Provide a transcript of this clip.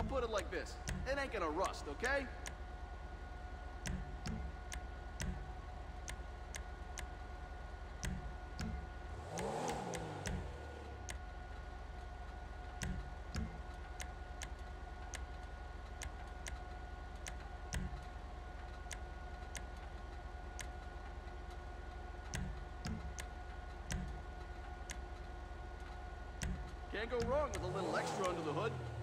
put it like this. It ain't gonna rust, okay? Can't go wrong with a little extra under the hood.